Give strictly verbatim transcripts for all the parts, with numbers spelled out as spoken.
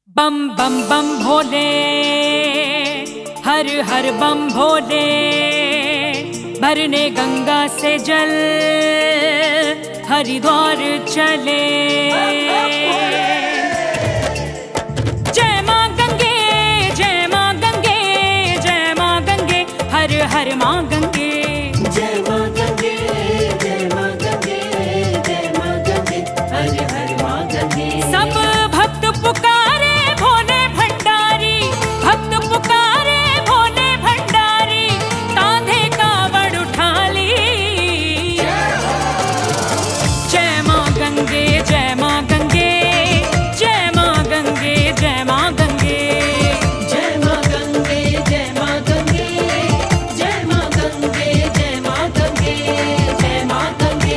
बम बम बम भोले, हर हर बम भोले, भरने गंगा से जल हरिद्वार चले। जय मां गंगे, जय मां गंगे, जय मां गंगे, हर हर मां गंगे। जय मां गंगे, जय मां गंगे, जय मां गंगे, हर हर मां गंगे। सब भक्त पुकारे भोले भंडारी, भक्त पुकारे भोले भंडारी, कांधे कावड़ उठा ली। जय मां गंगे, जय मां गंगे, जय मां गंगे, जय मां गंगे। जय मां गंगे, जय मां गंगे, जय मां गंगे, जय मां गंगे, जय मां गंगे।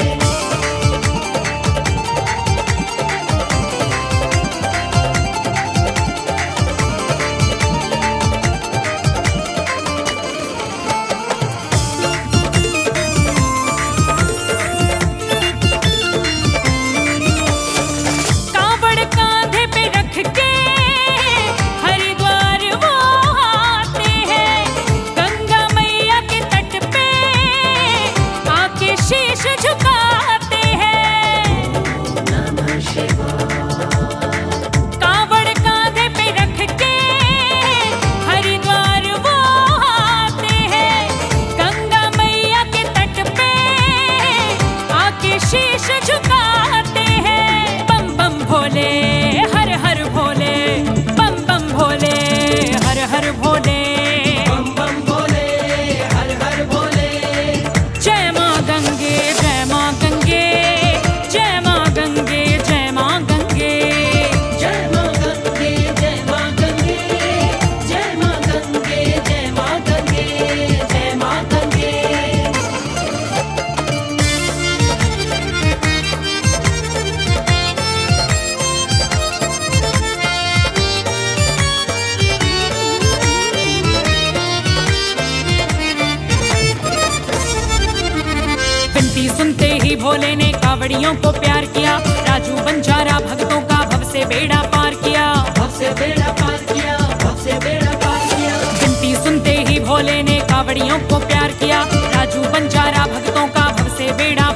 कावड़ कांधे पे रख के हरिद्वार वो आते हैं, गंगा मैया के तट पे आके शीश झुकाते हैं। नमः शिवाय। कावड़ कांधे पे रख के हरिद्वार वो आते हैं, गंगा मैया के तट पे आके शीश झुकाते हैं। बम बम भोले, हर हर भोले, बम बम भोले, हर हर भोले। बम बम भोले, हर हर भोले। जय मां गंगे, जय मां गंगे, जय मां गंगे, जय मां गंगे। जय मां गंगे, जय मां गंगे, जय मां गंगे, जय मां गंगे, जय मां गंगे। विनती सुनते ही भोले ने कावड़ियों को प्यार किया, राजू बंजारा भक्तों का भव से बेड़ा पार किया। भव से बेड़ा पार किया, भव से बेड़ा पार किया। विनती सुनते ही भोले ने कावड़ियों को प्यार किया, राजू बंजारा भक्तों का भव से बेड़ा